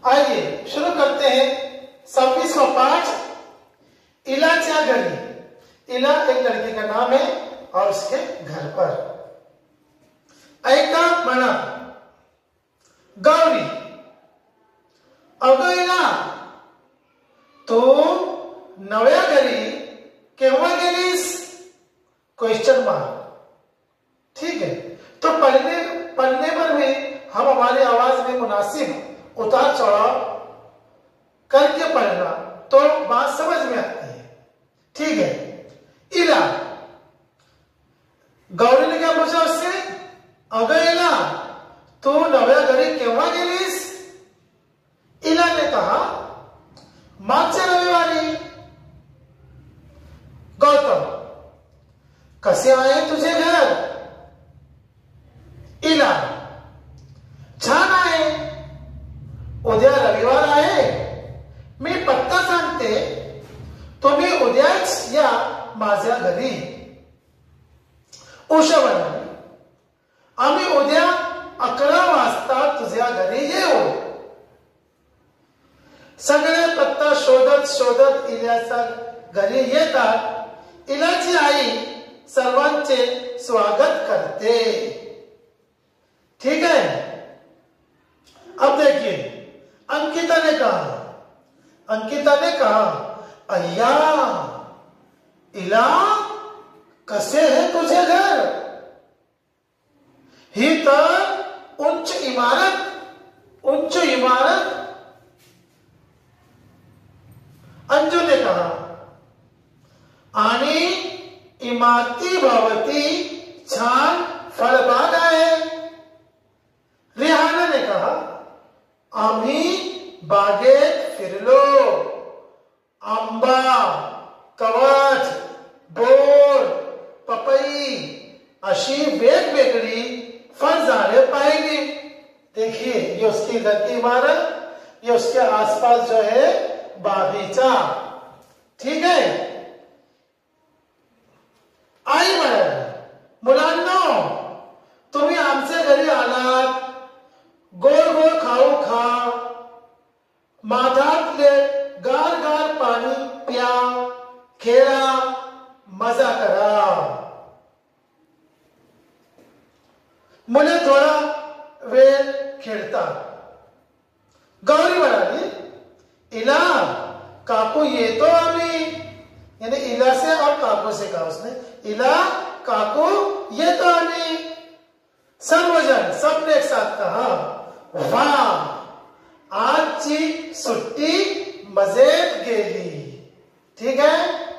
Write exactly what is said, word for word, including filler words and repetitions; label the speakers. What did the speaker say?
Speaker 1: आइए शुरू करते हैं सव्वीसवां पाठ इलाच्या घरी। इला एक लड़के का नाम है और उसके घर पर। ऐका म्हणा गौरी, अगं इला तू नव्या घरी केव्हा गेलीस? Question mark. ठीक है, तो पढ़ने पढ़ने पर भी हम हमारी आवाज में मुनासिब उतार चढ़ाव करके पढ़ना तो बात समझ में आती है। ठीक है, इला, गौरी ने क्या पूछा उससे? अगं इला तू नव्या घरी केव्हा गेलीस? इला ने कहा मागच्या रविवारी। गौतम, कसे आहे तुझे घर? इला, छान आहे, उद्या रविवार आहे, मी पत्ता सांगते, तुम्ही उद्याच या माझ्या घरी। उषा म्हणाली आम्ही उद्या अकरा वाजता तुझ्या घरी येऊ। सगळे पत्ता शोधत शोधत इल्याच्या घरी येतात। इलाची आई सर्वांचे स्वागत करते। ठीक है, अब देखिए अंकिता ने कहा अंकिता ने कहा अय्या इला कसे है तुझे घर? ही तर उंच इमारत उंच इमारत। अंजू ने कहा आणि इमारती भवती छान फळबाग आहे। रिहाना ने कहा आम्ही बागेत फिरलो, आंबा, कवच, बोर, पपई अशी वेगवेगळी फळझाडे पाहिली। देखिए ये उसकी घर की इमारत, ये उसके आसपास जो है बागीचा। ठीक है, आई म्हणाली मुलांनो तुम्ही आमच्या घरी आलात, गोड गोड खाऊ खा, माठातले गार गार पाणी प्या, खेळा, मजा करा। मुले थोडा वेळ खेळतात। गौरी म्हणाली इला काकू येतो आम्ही, यानी इला से और काकू से कहा उसने, इला काकू येतो आम्ही। सर्वजन सबने एक साथ कहा वाह आजची सुट्टी मजेत गेली। ठीक है।